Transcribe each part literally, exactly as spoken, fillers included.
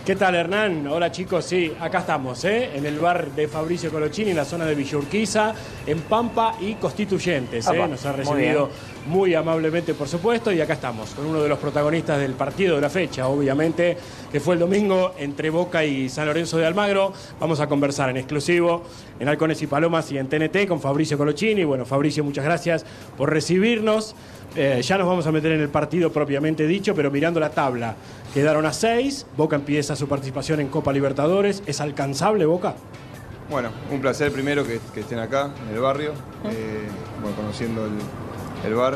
¿Qué tal, Hernán? Hola, chicos. Sí, acá estamos, ¿eh? En el bar de Fabricio Colochini, en la zona de Villa Urquiza, en Pampa y Constituyentes, ¿eh? Nos ha recibido muy, muy amablemente, por supuesto, y acá estamos, con uno de los protagonistas del partido de la fecha, obviamente, que fue el domingo entre Boca y San Lorenzo de Almagro. Vamos a conversar en exclusivo en Halcones y Palomas y en T N T con Fabricio Colochini. Bueno, Fabricio, muchas gracias por recibirnos. Eh, ya nos vamos a meter en el partido propiamente dicho, pero mirando la tabla, quedaron a seis, Boca empieza su participación en Copa Libertadores. ¿Es alcanzable, Boca? Bueno, un placer primero que, que estén acá, en el barrio, eh, bueno, conociendo el, el bar.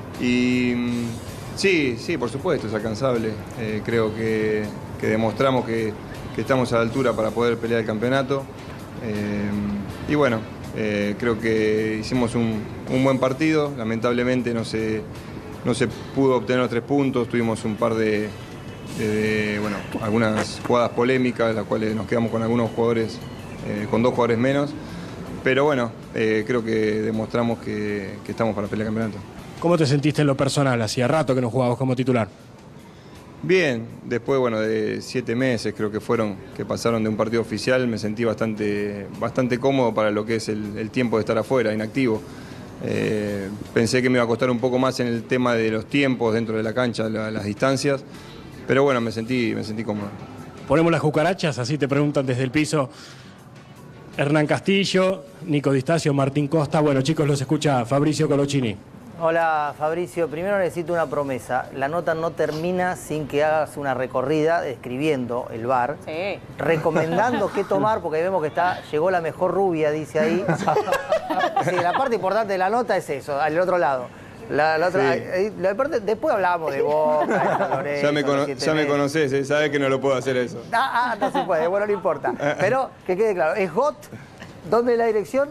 Y sí, sí, por supuesto, es alcanzable. Eh, creo que, que demostramos que, que estamos a la altura para poder pelear el campeonato. Eh, y bueno, Eh, creo que hicimos un, un buen partido, lamentablemente no se, no se pudo obtener los tres puntos, tuvimos un par de, de, de bueno, algunas jugadas polémicas, en las cuales nos quedamos con algunos jugadores, eh, con dos jugadores menos, pero bueno, eh, creo que demostramos que, que estamos para pelear el campeonato. ¿Cómo te sentiste en lo personal? Hacía rato que no jugabas como titular. Bien, después bueno, de siete meses creo que fueron, que pasaron de un partido oficial, me sentí bastante, bastante cómodo para lo que es el, el tiempo de estar afuera, inactivo. Eh, pensé que me iba a costar un poco más en el tema de los tiempos dentro de la cancha, la, las distancias, pero bueno, me sentí, me sentí cómodo. Ponemos las cucarachas, así te preguntan desde el piso. Hernán Castillo, Nico Distacio, Martín Costa. Bueno, chicos, los escucha Fabricio Colochini. Hola, Fabricio. Primero necesito una promesa. La nota no termina sin que hagas una recorrida describiendo el bar, sí, recomendando qué tomar, porque vemos que está, llegó la mejor rubia, dice ahí. Sí, la parte importante de la nota es eso, al otro lado. La, la otra, sí. ahí, la parte, después hablamos de Boca, de Lorenzo, ya me, cono ya me conoces, ¿eh? Sabes que no lo puedo hacer eso. Ah, ah, no se puede, bueno, no importa. Pero que quede claro, es G O T. ¿Dónde es la dirección?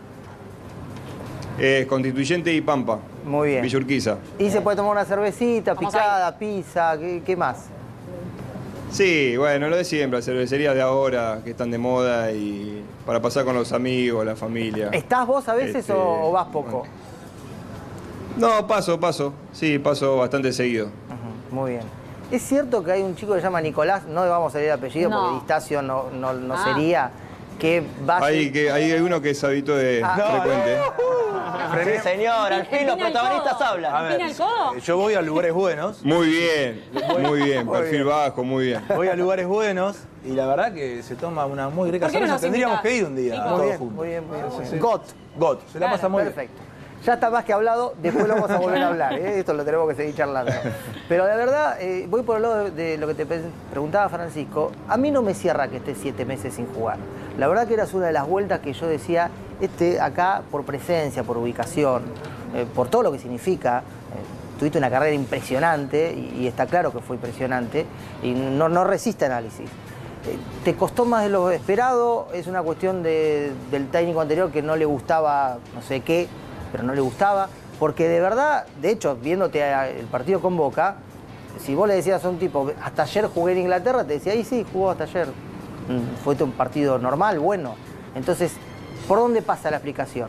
Eh, Constituyente y Pampa. Muy bien. Villa Urquiza. Y se puede tomar una cervecita, picada, pizza, ¿qué, qué más? Sí, bueno, lo de siempre, las cervecerías de ahora que están de moda y para pasar con los amigos, la familia. ¿Estás vos a veces este, o, o vas poco? No, paso, paso. Sí, paso bastante seguido. Uh-huh, muy bien. ¿Es cierto que hay un chico que se llama Nicolás, no le vamos a leer el apellido no. porque Distacio no, no, no ah. sería, que va a... Hay, que, hay uno que es hábito de ah, frecuente. No, no. Sí, señor, al fin los protagonistas hablan. A ver, yo voy a lugares buenos. Muy bien, muy bien, perfil bien. bajo, muy bien. Voy a lugares buenos y la verdad que se toma una muy rica cerveza. No Tendríamos que ir un día. Muy bien, muy bien, muy bien. Sí, sí. G O T. G O T, se la claro, pasa muy perfecto. bien. Ya está más que hablado, después lo vamos a volver a hablar, ¿eh? Esto lo tenemos que seguir charlando. Pero de verdad, eh, voy por el lado de, de lo que te preguntaba Francisco. A mí no me cierra que esté siete meses sin jugar. La verdad que eras una de las vueltas que yo decía, este acá por presencia, por ubicación, eh, por todo lo que significa. Eh, tuviste una carrera impresionante y, y está claro que fue impresionante y no, no resiste análisis. Eh, ¿Te costó más de lo esperado? ¿Es una cuestión de, del técnico anterior que no le gustaba no sé qué, pero no le gustaba? Porque de verdad, de hecho, viéndote el partido con Boca, si vos le decías a un tipo, hasta ayer jugué en Inglaterra, te decía, ahí sí, jugó hasta ayer. Fue un partido normal, bueno. Entonces, ¿por dónde pasa la explicación?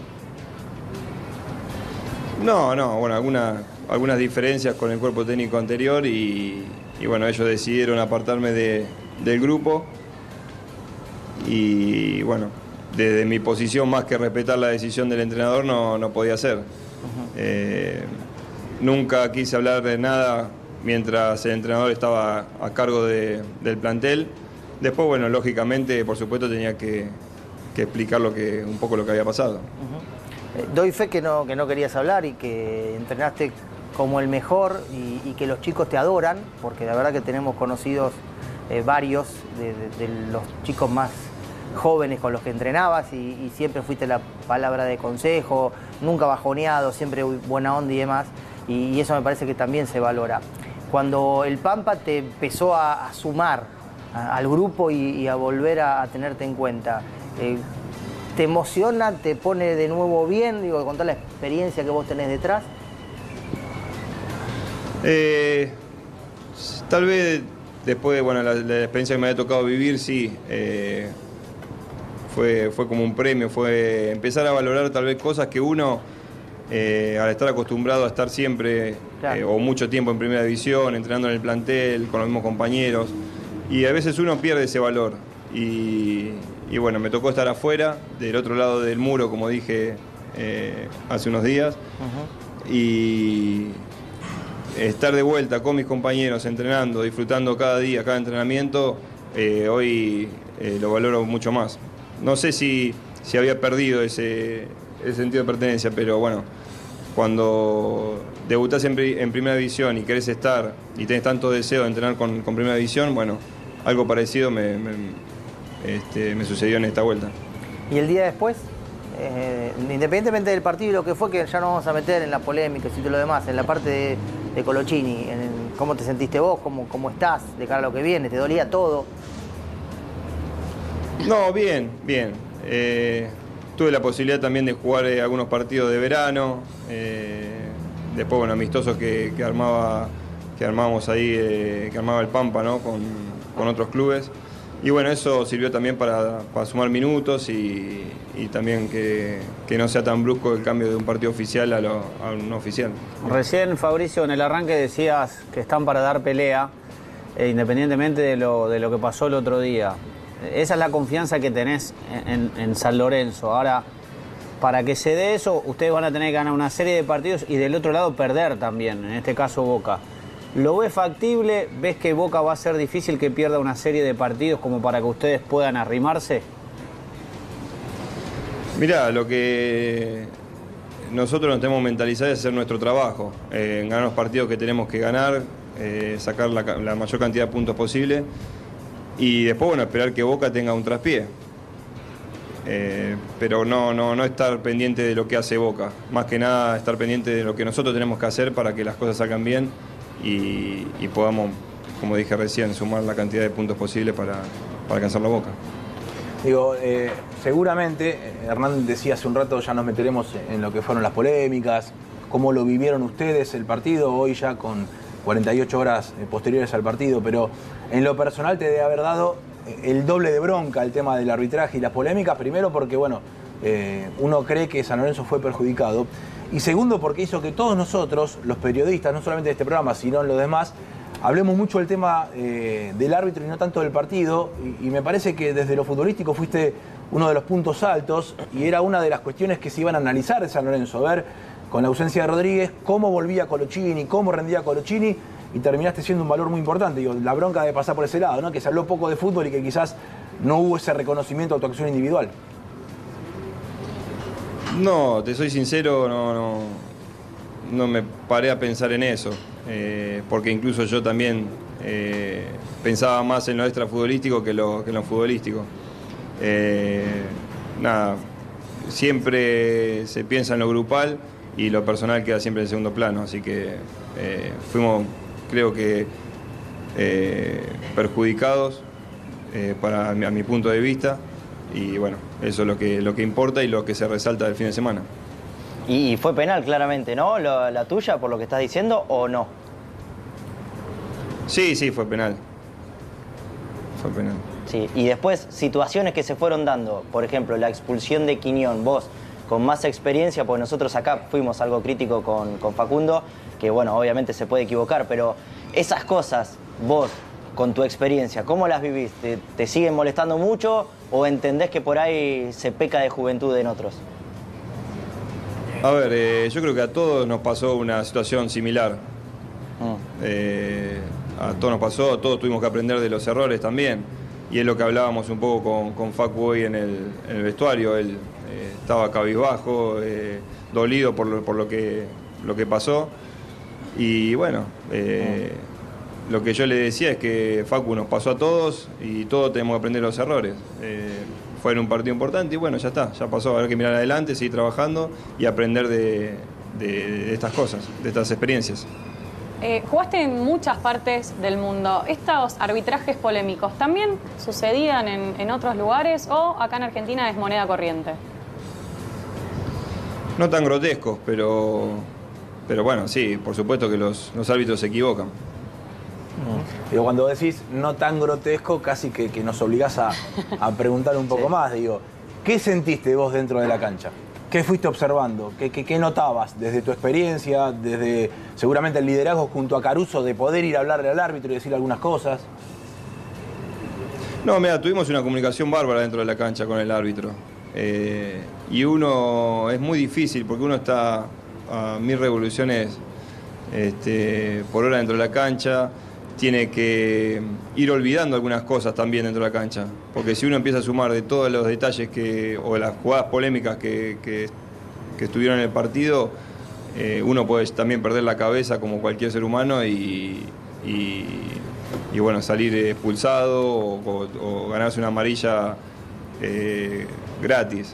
No, no, bueno, alguna, algunas diferencias con el cuerpo técnico anterior y, y bueno, ellos decidieron apartarme de, del grupo y bueno, desde mi posición, más que respetar la decisión del entrenador, no, no podía hacer. Uh-huh. eh, nunca quise hablar de nada mientras el entrenador estaba a cargo de, del plantel. Después, bueno, lógicamente, por supuesto, tenía que, que explicar lo que, un poco lo que había pasado. Uh-huh. eh, doy fe que no, que no querías hablar y que entrenaste como el mejor y, y que los chicos te adoran, porque la verdad que tenemos conocidos eh, varios de, de, de los chicos más jóvenes con los que entrenabas y, y siempre fuiste la palabra de consejo, nunca bajoneado, siempre buena onda y demás, y, y eso me parece que también se valora. Cuando el Pampa te empezó a, a sumar a, al grupo y, y a volver a, a tenerte en cuenta, eh, ¿te emociona, te pone de nuevo bien, digo, con toda la experiencia que vos tenés detrás? Eh, tal vez después de bueno, la, la experiencia que me había tocado vivir, sí, eh, Fue, fue como un premio, fue empezar a valorar tal vez cosas que uno, eh, al estar acostumbrado a estar siempre claro. eh, o mucho tiempo en primera división, entrenando en el plantel, con los mismos compañeros, y a veces uno pierde ese valor. Y, y bueno, me tocó estar afuera, del otro lado del muro, como dije eh, hace unos días, uh-huh. y estar de vuelta con mis compañeros, entrenando, disfrutando cada día, cada entrenamiento, eh, hoy eh, lo valoro mucho más. No sé si, si había perdido ese, ese sentido de pertenencia, pero bueno, cuando debutás en, en Primera División y querés estar y tenés tanto deseo de entrenar con, con Primera División, bueno, algo parecido me, me, este, me sucedió en esta vuelta. ¿Y el día después? Eh, independientemente del partido y lo que fue, que ya nos vamos a meter en la polémica y todo lo demás, en la parte de, de Colochini, en, en cómo te sentiste vos, cómo, cómo estás de cara a lo que viene, ¿te dolía todo? No, bien, bien. Eh, tuve la posibilidad también de jugar eh, algunos partidos de verano, eh, después, bueno, amistosos que, que armaba, que armábamos ahí, eh, que armaba el Pampa, ¿no? Con, con otros clubes. Y bueno, eso sirvió también para, para sumar minutos y, y también que, que no sea tan brusco el cambio de un partido oficial a, lo, a un no oficial. Recién, Fabricio, en el arranque decías que están para dar pelea, eh, independientemente de lo, de lo que pasó el otro día. Esa es la confianza que tenés en, en, en San Lorenzo. Ahora, para que se dé eso, ustedes van a tener que ganar una serie de partidos y del otro lado perder también, en este caso Boca. ¿Lo ves factible? ¿Ves que Boca va a ser difícil que pierda una serie de partidos como para que ustedes puedan arrimarse? Mirá, lo que nosotros nos tenemos mentalizado es hacer nuestro trabajo, eh, ganar los partidos que tenemos que ganar, eh, sacar la, la mayor cantidad de puntos posible y después, bueno, esperar que Boca tenga un traspié. Eh, pero no, no, no estar pendiente de lo que hace Boca, más que nada estar pendiente de lo que nosotros tenemos que hacer para que las cosas salgan bien y, y podamos, como dije recién, sumar la cantidad de puntos posibles para, para alcanzar la Boca. Digo, eh, seguramente, Hernán decía hace un rato, ya nos meteremos en lo que fueron las polémicas, cómo lo vivieron ustedes el partido, hoy ya con cuarenta y ocho horas posteriores al partido, pero en lo personal te debe haber dado el doble de bronca el tema del arbitraje y las polémicas, primero porque, bueno, eh, uno cree que San Lorenzo fue perjudicado, y segundo porque hizo que todos nosotros, los periodistas, no solamente de este programa, sino en los demás, hablemos mucho del tema eh, del árbitro y no tanto del partido, y, y me parece que desde lo futbolístico fuiste uno de los puntos altos, y era una de las cuestiones que se iban a analizar de San Lorenzo, a ver, con la ausencia de Rodríguez, cómo volvía Colochini, cómo rendía Colochini, y terminaste siendo un valor muy importante. Digo, la bronca de pasar por ese lado, ¿no? Que se habló poco de fútbol y que quizás no hubo ese reconocimiento de tu acción individual. No, te soy sincero, no, no, no me paré a pensar en eso, eh, porque incluso yo también eh, pensaba más en lo extrafutbolístico que, lo, que en lo futbolístico. Eh, nada, siempre se piensa en lo grupal y lo personal queda siempre en segundo plano, así que eh, fuimos, creo que, eh, perjudicados eh, para, a mi punto de vista, y bueno, eso es lo que, lo que importa y lo que se resalta del fin de semana. Y fue penal claramente, ¿no? La, la tuya, por lo que estás diciendo, ¿o no? Sí, sí, fue penal. Fue penal. Sí, y después, situaciones que se fueron dando, por ejemplo, la expulsión de Quiñón, vos, con más experiencia, porque nosotros acá fuimos algo crítico con, con Facundo, que bueno, obviamente se puede equivocar, pero esas cosas, vos, con tu experiencia, ¿cómo las vivís? ¿Te, te siguen molestando mucho o entendés que por ahí se peca de juventud en otros? A ver, eh, yo creo que a todos nos pasó una situación similar. Mm. Eh, a todos nos pasó, todos tuvimos que aprender de los errores también. Y es lo que hablábamos un poco con, con Facu hoy en el, en el vestuario. Él eh, estaba cabizbajo, eh, dolido por, lo, por lo, que, lo que pasó. Y bueno, eh, mm. lo que yo le decía es que Facu nos pasó a todos y todos tenemos que aprender los errores. Eh, fue en un partido importante y bueno, ya está, ya pasó. Habrá que mirar adelante, seguir trabajando y aprender de, de, de estas cosas, de estas experiencias. Eh, jugaste en muchas partes del mundo. ¿Estos arbitrajes polémicos también sucedían en, en otros lugares o acá en Argentina es moneda corriente? No tan grotescos, pero, pero bueno, sí, por supuesto que los, los árbitros se equivocan. Digo, cuando decís no tan grotesco, casi que, que nos obligás a, a preguntar un poco sí. más. Digo, ¿qué sentiste vos dentro de la cancha? ¿Qué fuiste observando? ¿Qué, qué, qué notabas desde tu experiencia, desde seguramente el liderazgo junto a Caruso de poder ir a hablarle al árbitro y decirle algunas cosas? No, mira, tuvimos una comunicación bárbara dentro de la cancha con el árbitro. Eh, y uno, es muy difícil porque uno está a mil revoluciones este, por hora dentro de la cancha, tiene que ir olvidando algunas cosas también dentro de la cancha. Porque si uno empieza a sumar de todos los detalles que, o de las jugadas polémicas que, que, que estuvieron en el partido, eh, uno puede también perder la cabeza como cualquier ser humano y, y, y bueno, salir expulsado o, o, o ganarse una amarilla eh, gratis.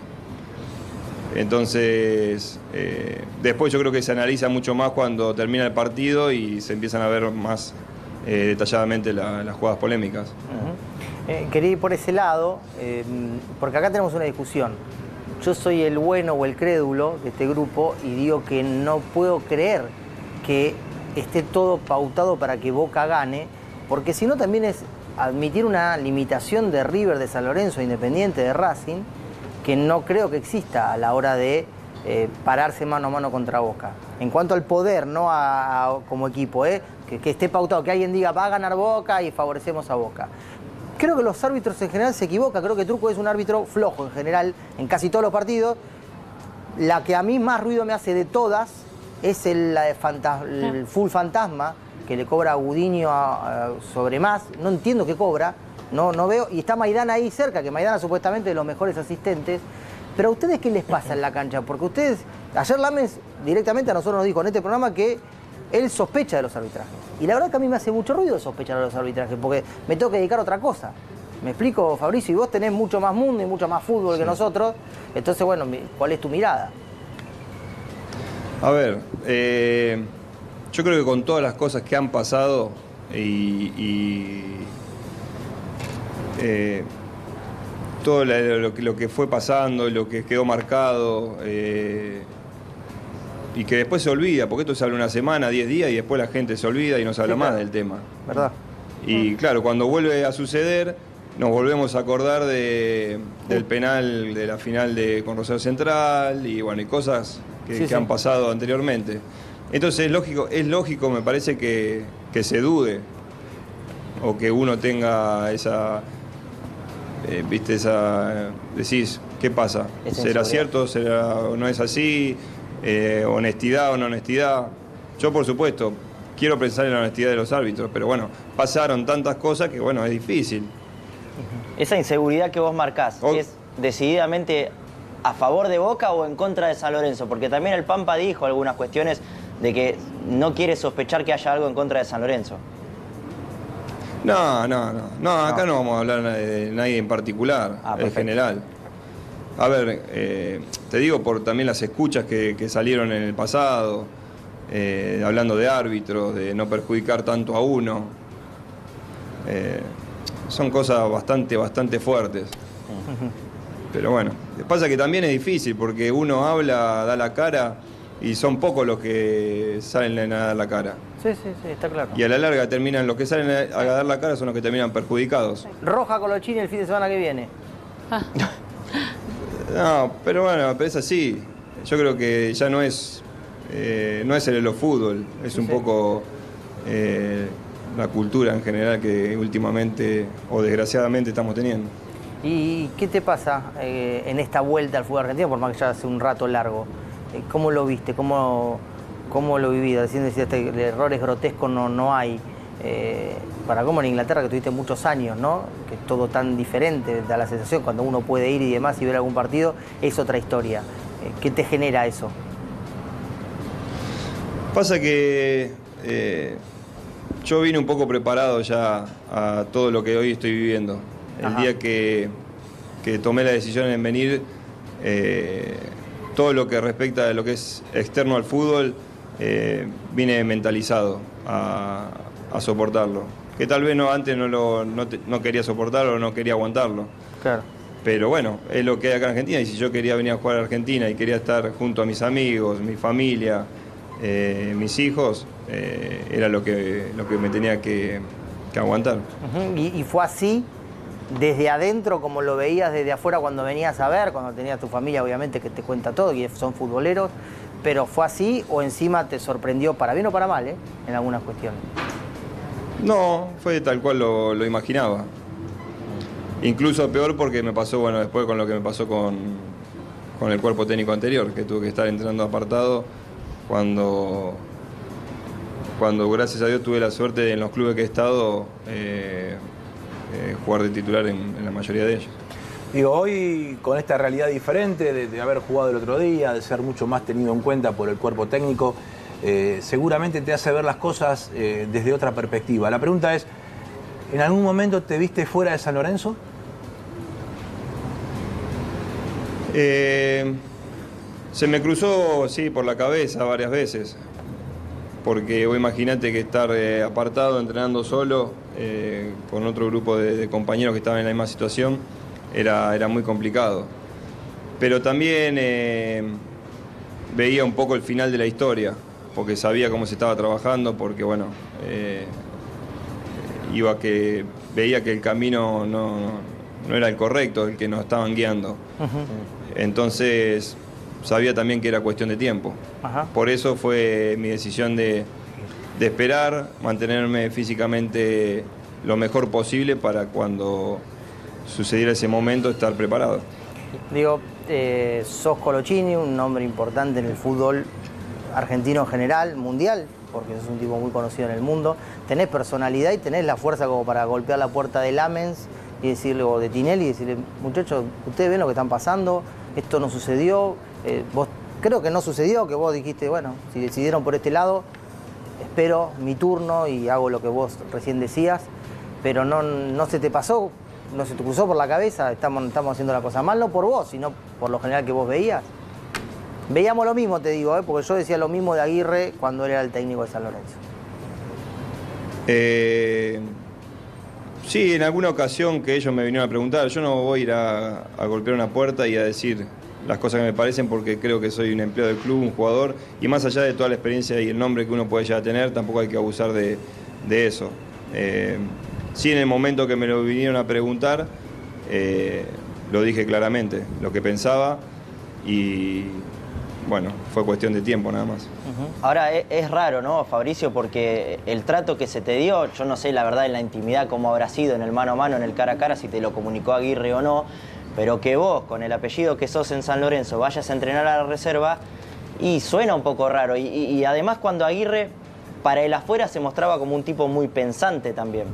Entonces, eh, después yo creo que se analiza mucho más cuando termina el partido y se empiezan a ver más eh, detalladamente la, las jugadas polémicas. Uh-huh. eh, quería ir por ese lado, eh, porque acá tenemos una discusión. Yo soy el bueno o el crédulo de este grupo y digo que no puedo creer que esté todo pautado para que Boca gane, porque si no también es admitir una limitación de River, de San Lorenzo, Independiente, de Racing, que no creo que exista a la hora de eh, pararse mano a mano contra Boca. En cuanto al poder, no a, a, como equipo, ¿eh? que, que esté pautado, que alguien diga va a ganar Boca y favorecemos a Boca. Creo que los árbitros en general se equivocan, creo que Truco es un árbitro flojo en general, en casi todos los partidos. La que a mí más ruido me hace de todas es el, la de fantas, el full fantasma, que le cobra a Gudiño a, a, sobre más, no entiendo qué cobra. No, no veo, y está Maidana ahí cerca, que Maidana supuestamente de los mejores asistentes. Pero a ustedes, ¿qué les pasa en la cancha? Porque ustedes, ayer Lames directamente a nosotros nos dijo en este programa que él sospecha de los arbitrajes. Y la verdad que a mí me hace mucho ruido sospechar de los arbitrajes, porque me tengo que dedicar a otra cosa. ¿Me explico, Fabricio? Y vos tenés mucho más mundo y mucho más fútbol sí. que nosotros. Entonces, bueno, ¿cuál es tu mirada? A ver, eh, yo creo que con todas las cosas que han pasado y... y Eh, todo lo, lo que fue pasando, lo que quedó marcado eh, y que después se olvida, porque esto se habla una semana, diez días y después la gente se olvida y no se habla sí, más claro. del tema. ¿Verdad? Y claro, cuando vuelve a suceder, nos volvemos a acordar de, del penal de la final de con Rosario Central y bueno, y cosas que, sí, que sí. han pasado anteriormente. Entonces es lógico, es lógico me parece que, que se dude o que uno tenga esa... Eh, viste esa, decís, ¿qué pasa? ¿Será cierto? ¿Será o no es así? Eh, ¿Honestidad o no honestidad? Yo, por supuesto, quiero pensar en la honestidad de los árbitros, pero bueno, pasaron tantas cosas que bueno, es difícil. Esa inseguridad que vos marcás, o... ¿es decididamente a favor de Boca o en contra de San Lorenzo? Porque también el Pampa dijo algunas cuestiones de que no quiere sospechar que haya algo en contra de San Lorenzo. No, no, no, no, acá no, no vamos a hablar de nadie en particular, ah, en general. A ver, eh, te digo por también las escuchas que, que salieron en el pasado, eh, hablando de árbitros, de no perjudicar tanto a uno. Eh, son cosas bastante, bastante fuertes. Pero bueno, pasa que también es difícil porque uno habla, da la cara y son pocos los que salen a dar la cara. Sí, sí, sí, está claro. Y a la larga terminan, los que salen a dar la cara son los que terminan perjudicados. Roja Colochini el fin de semana que viene. Ah. No, pero bueno, pero es así. Yo creo que ya no es, eh, no es el Elo Fútbol, es un sí. poco eh, la cultura en general que últimamente o desgraciadamente estamos teniendo. ¿Y qué te pasa eh, en esta vuelta al fútbol argentino, por más que ya hace un rato largo? ¿Cómo lo viste? ¿Cómo, cómo lo viviste? Diciendo que este, errores grotescos no, no hay. Eh, para cómo en Inglaterra, que tuviste muchos años, ¿no? Que es todo tan diferente, da la sensación, cuando uno puede ir y demás y ver algún partido, es otra historia. Eh, ¿Qué te genera eso? Pasa que eh, yo vine un poco preparado ya a todo lo que hoy estoy viviendo. El Ajá. día que, que tomé la decisión en venir, eh, todo lo que respecta a lo que es externo al fútbol, eh, vine mentalizado a, a soportarlo. Que tal vez no antes no, lo, no, te, no quería soportarlo, no quería aguantarlo. Claro. Pero bueno, es lo que hay acá en Argentina, y si yo quería venir a jugar a Argentina y quería estar junto a mis amigos, mi familia, eh, mis hijos, eh, era lo que, lo que me tenía que, que aguantar. Uh-huh. ¿Y, ¿Y fue así desde adentro como lo veías desde afuera cuando venías a ver, cuando tenías tu familia obviamente que te cuenta todo y son futboleros, pero fue así o encima te sorprendió para bien o para mal, ¿eh? En algunas cuestiones? No, fue tal cual lo, lo imaginaba. Incluso peor porque me pasó, bueno, después con lo que me pasó con, con el cuerpo técnico anterior, que tuve que estar entrenando apartado cuando, cuando gracias a Dios tuve la suerte de, en los clubes que he estado, eh, eh, jugar de titular en, en la mayoría de ellos. Digo, hoy con esta realidad diferente de, de haber jugado el otro día, de ser mucho más tenido en cuenta por el cuerpo técnico, eh, seguramente te hace ver las cosas eh, desde otra perspectiva. La pregunta es, ¿en algún momento te viste fuera de San Lorenzo? Eh, se me cruzó, sí, por la cabeza varias veces, porque vos imaginate que estar eh, apartado, entrenando solo, eh, con otro grupo de, de compañeros que estaban en la misma situación, era, era muy complicado. Pero también eh, veía un poco el final de la historia, porque sabía cómo se estaba trabajando, porque bueno, eh, iba que, veía que el camino no, no era el correcto, el que nos estaban guiando. Uh-huh. Entonces sabía también que era cuestión de tiempo. Ajá. Por eso fue mi decisión de, de esperar, mantenerme físicamente lo mejor posible para cuando sucediera ese momento estar preparado. Digo, eh, sos Colochini, un nombre importante en el fútbol argentino en general, mundial, porque sos un tipo muy conocido en el mundo. Tenés personalidad y tenés la fuerza como para golpear la puerta de Lamens y decirle, o de Tinelli, y decirle, muchachos, ustedes ven lo que están pasando, esto no sucedió, eh, vos creo que no sucedió, que vos dijiste, bueno, si decidieron por este lado, espero mi turno y hago lo que vos recién decías, pero no, no se te pasó, no se te cruzó por la cabeza, estamos, estamos haciendo la cosa mal, no por vos, sino por lo general que vos veías. Veíamos lo mismo, te digo, ¿eh? Porque yo decía lo mismo de Aguirre cuando él era el técnico de San Lorenzo. Eh... Sí, en alguna ocasión que ellos me vinieron a preguntar, yo no voy a ir a, a golpear una puerta y a decir las cosas que me parecen porque creo que soy un empleado del club, un jugador, y más allá de toda la experiencia y el nombre que uno puede ya tener, tampoco hay que abusar de, de eso. Eh, sí, en el momento que me lo vinieron a preguntar, eh, lo dije claramente, lo que pensaba, y bueno, fue cuestión de tiempo nada más. Uh-huh. Ahora es, es raro, ¿no, Fabricio? Porque el trato que se te dio, yo no sé la verdad en la intimidad cómo habrá sido en el mano a mano, en el cara a cara, si te lo comunicó Aguirre o no, pero que vos, con el apellido que sos en San Lorenzo, vayas a entrenar a la reserva, y suena un poco raro. Y, y, y además cuando Aguirre, para el afuera, se mostraba como un tipo muy pensante también.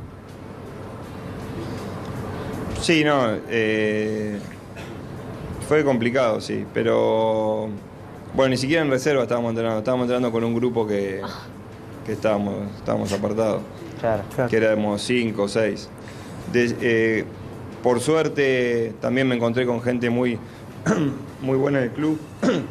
Sí, no, eh, fue complicado, sí, pero... Bueno, ni siquiera en reserva estábamos entrenando, estábamos entrenando con un grupo que, que estábamos, estábamos apartados, claro, claro. Que éramos cinco o seis. De, eh, por suerte también me encontré con gente muy, muy buena del club,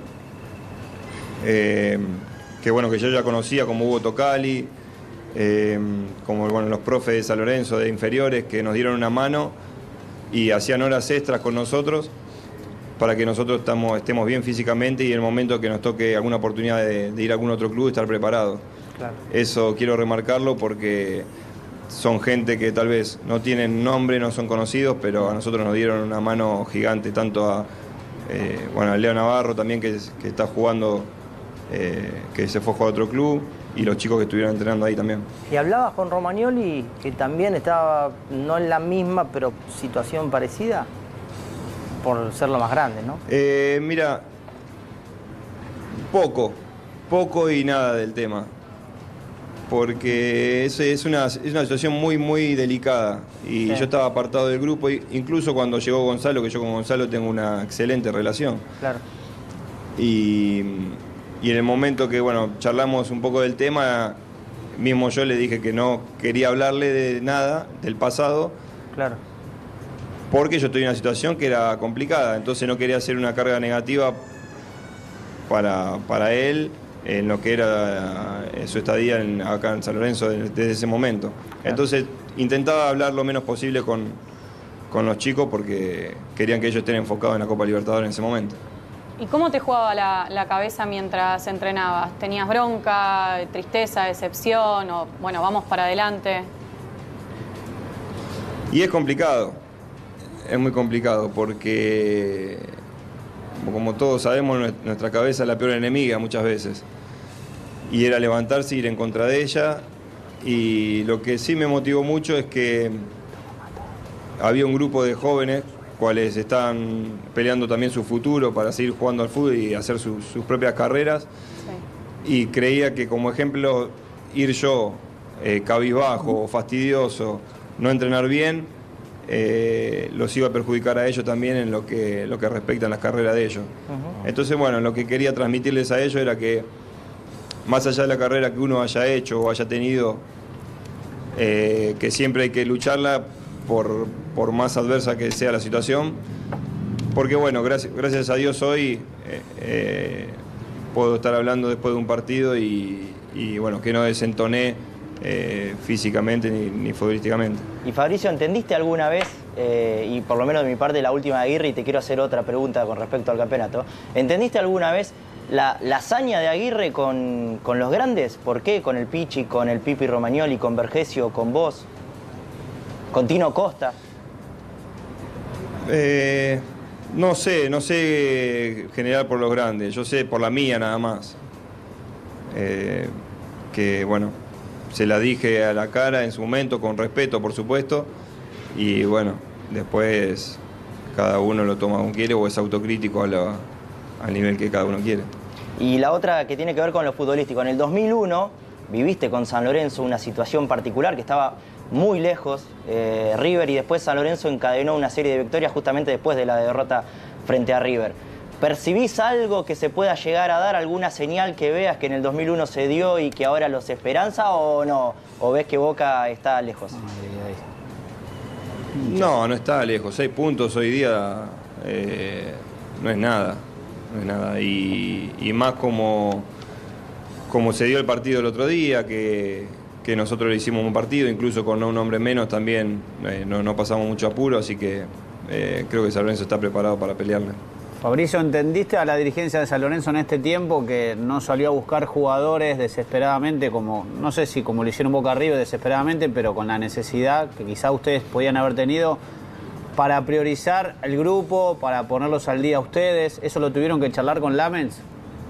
eh, que bueno, que yo ya conocía, como Hugo Tocali, eh, como bueno, los profes de San Lorenzo, de inferiores, que nos dieron una mano y hacían horas extras con nosotros, para que nosotros estamos, estemos bien físicamente y en el momento que nos toque alguna oportunidad de, de ir a algún otro club, estar preparados. Claro. Eso quiero remarcarlo porque son gente que tal vez no tienen nombre, no son conocidos, pero a nosotros nos dieron una mano gigante, tanto a, eh, bueno, a Leo Navarro también, que, que está jugando, eh, que se fue a jugar a otro club, y los chicos que estuvieron entrenando ahí también. Y hablabas con Romagnoli, que también estaba, no en la misma, pero situación parecida, por ser lo más grande, ¿no? Eh, mira, poco, poco y nada del tema, porque es, es, una, es una situación muy, muy delicada, y sí. Yo estaba apartado del grupo, incluso cuando llegó Gonzalo, que yo con Gonzalo tengo una excelente relación. Claro. Y, y en el momento que, bueno, charlamos un poco del tema, mismo yo le dije que no quería hablarle de nada, del pasado. Claro. Porque yo estoy en una situación que era complicada, entonces no quería hacer una carga negativa para, para él en lo que era su estadía en, acá en San Lorenzo desde, desde ese momento. Claro. Entonces intentaba hablar lo menos posible con, con los chicos porque querían que ellos estén enfocados en la Copa Libertadores en ese momento. ¿Y cómo te jugaba la, la cabeza mientras entrenabas? ¿Tenías bronca, tristeza, decepción o, bueno, vamos para adelante? Y es complicado. Es muy complicado porque, como todos sabemos, nuestra cabeza es la peor enemiga muchas veces. Y era levantarse y ir en contra de ella. Y lo que sí me motivó mucho es que había un grupo de jóvenes cuales están peleando también su futuro para seguir jugando al fútbol y hacer su, sus propias carreras. Sí. Y creía que como ejemplo ir yo eh, cabizbajo o fastidioso, no entrenar bien, eh, los iba a perjudicar a ellos también en lo que, lo que respecta a las carreras de ellos. Uh-huh. Entonces, bueno, lo que quería transmitirles a ellos era que más allá de la carrera que uno haya hecho o haya tenido, eh, que siempre hay que lucharla por, por más adversa que sea la situación, porque bueno, gracias, gracias a Dios hoy eh, eh, puedo estar hablando después de un partido y, y bueno, que no desentoné eh, físicamente ni, ni futbolísticamente. Y Fabricio, ¿entendiste alguna vez, eh, y por lo menos de mi parte la última de Aguirre, y te quiero hacer otra pregunta con respecto al campeonato, ¿entendiste alguna vez la, la hazaña de Aguirre con, con los grandes? ¿Por qué? Con el Pichi, con el Pipi Romagnoli, con Vergesio, con vos, con Tino Costa. Eh, no sé, no sé general por los grandes, yo sé por la mía nada más. Eh, que bueno, se la dije a la cara en su momento, con respeto por supuesto, y bueno, después cada uno lo toma como quiere o es autocrítico a la, al nivel que cada uno quiere. Y la otra que tiene que ver con lo futbolístico, en el dos mil uno viviste con San Lorenzo una situación particular que estaba muy lejos, eh, River, y después San Lorenzo encadenó una serie de victorias justamente después de la derrota frente a River. ¿Percibís algo que se pueda llegar a dar, alguna señal que veas que en el dos mil uno se dio y que ahora los esperanza o no? ¿O ves que Boca está lejos? No, no está lejos. Seis puntos hoy día eh, no es nada. No es nada. Y, y más como, como se dio el partido el otro día, que, que nosotros le hicimos un partido, incluso con un hombre menos también eh, no, no pasamos mucho apuro, así que eh, creo que San Lorenzo está preparado para pelearle. Fabricio, ¿entendiste a la dirigencia de San Lorenzo en este tiempo que no salió a buscar jugadores desesperadamente, como no sé si como lo hicieron Boca River desesperadamente, pero con la necesidad que quizá ustedes podían haber tenido para priorizar el grupo, para ponerlos al día a ustedes? ¿Eso lo tuvieron que charlar con Lamens?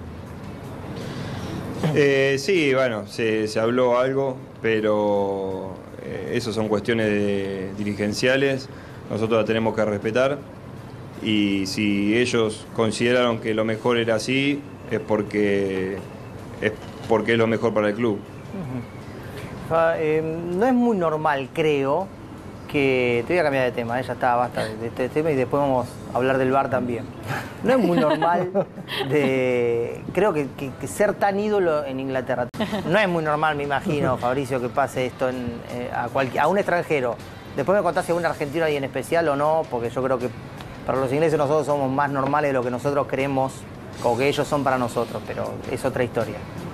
Eh, sí, bueno, se, se habló algo, pero eh, eso son cuestiones de, dirigenciales, nosotros la tenemos que respetar. Y si ellos consideraron que lo mejor era así, es porque es, porque es lo mejor para el club. Uh-huh. eh, no es muy normal, creo, que... Te voy a cambiar de tema, ¿eh? Ya está, basta de este tema y después vamos a hablar del V A R también. No es muy normal de... Creo que, que, que ser tan ídolo en Inglaterra. No es muy normal, me imagino, Fabricio, que pase esto en, eh, a, cualquier, a un extranjero. Después me contás si a un argentino ahí en especial o no, porque yo creo que para los ingleses nosotros somos más normales de lo que nosotros creemos, como que ellos son para nosotros, pero es otra historia.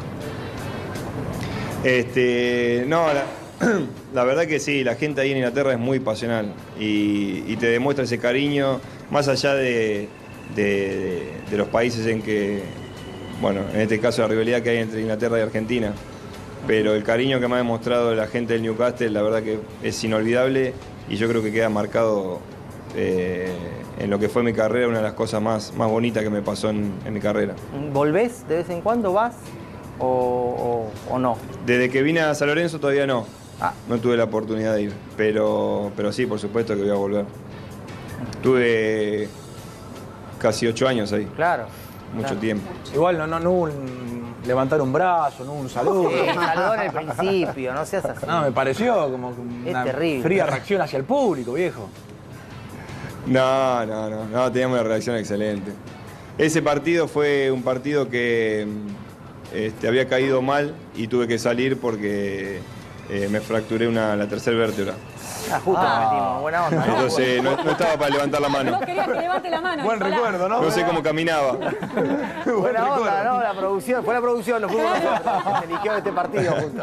Este, no, la, la verdad que sí, la gente ahí en Inglaterra es muy pasional y, y te demuestra ese cariño, más allá de, de, de, de los países en que, bueno, en este caso la rivalidad que hay entre Inglaterra y Argentina, pero el cariño que me ha demostrado la gente del Newcastle, la verdad que es inolvidable y yo creo que queda marcado eh, en lo que fue mi carrera, una de las cosas más, más bonitas que me pasó en, en mi carrera. ¿Volvés de vez en cuando? ¿Vas o, o, o no? Desde que vine a San Lorenzo todavía no. Ah. No tuve la oportunidad de ir, pero, pero sí, por supuesto que voy a volver. Tuve casi ocho años ahí. Claro. Mucho claro. tiempo. Igual no, no, no hubo un levantar un brazo, no hubo un saludo. Sí, saludó en el principio, no seas así. No, me pareció como una es terrible. fría reacción hacia el público, viejo. No, no, no, no, teníamos una reacción excelente. Ese partido fue un partido que este, había caído mal y tuve que salir porque eh, me fracturé una, la tercera vértebra. Ah, justo ah. nos metimos, buena onda. Entonces no, no estaba para levantar la mano. Vos querías que levante la mano. Buen recuerdo, ¿no? No sé cómo caminaba. Buena onda, ¿no? La producción, fue la producción, lo fuimos nosotros. Se eligió este partido justo.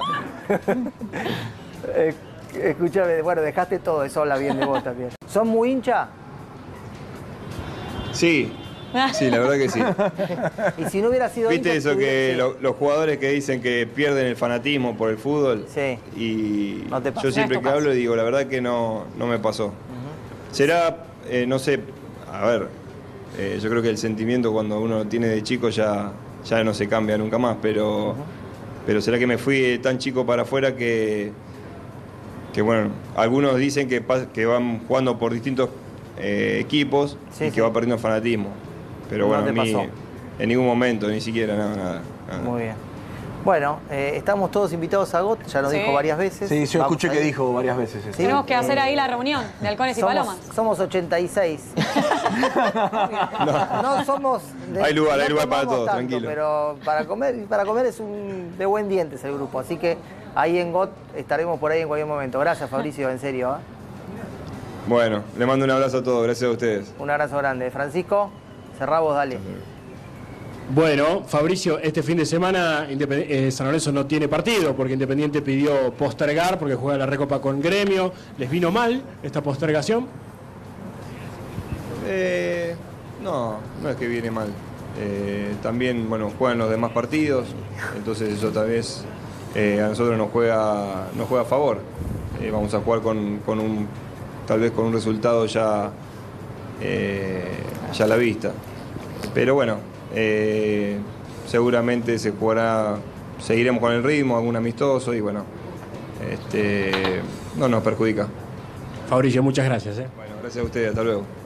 eh, escúchame, bueno, dejaste todo, eso habla bien de vos también. ¿Sos muy hincha? Sí, sí, la verdad que sí. Y si no hubiera sido ¿Viste hincha, eso que sí. lo, los jugadores que dicen que pierden el fanatismo por el fútbol? Sí. Y no te pasa. yo siempre Esto que pasa. hablo digo, la verdad que no, no me pasó. Uh-huh. Será, eh, no sé, a ver, eh, yo creo que el sentimiento cuando uno lo tiene de chico ya, ya no se cambia nunca más, pero, uh-huh. pero será que me fui tan chico para afuera que, que bueno, algunos dicen que, que van jugando por distintos eh, equipos sí, y que sí. va perdiendo fanatismo. Pero bueno, a mí pasó? en ningún momento, ni siquiera, nada, nada. nada. Muy bien. Bueno, eh, estamos todos invitados a G O T, ya nos sí. dijo varias veces. Sí, yo Vamos escuché que dijo varias veces eso. ¿Sí? Tenemos que hacer ahí la reunión de halcones somos, y palomas. Somos ochenta y seis. no. no somos... De, hay lugar, no hay lugar para todos, tanto, tranquilo. Pero para comer, para comer es un de buen diente el grupo, así que ahí en G O T estaremos por ahí en cualquier momento. Gracias, Fabricio, en serio. ¿eh? Bueno, le mando un abrazo a todos, gracias a ustedes. Un abrazo grande. Francisco, cerrá vos, dale. Bueno, Fabricio, este fin de semana eh, San Lorenzo no tiene partido porque Independiente pidió postergar porque juega la Recopa con Gremio. ¿Les vino mal esta postergación? Eh, no, no es que viene mal. Eh, también, bueno, juegan los demás partidos, entonces eso tal vez eh, a nosotros nos juega, nos juega a favor. Eh, vamos a jugar con, con un, tal vez con un resultado ya, eh, ya a la vista. Pero bueno. Eh, seguramente se jugará, seguiremos con el ritmo, algún amistoso y bueno, este, no nos perjudica. Fabricio, muchas gracias. ¿eh? Bueno, gracias a ustedes, hasta luego.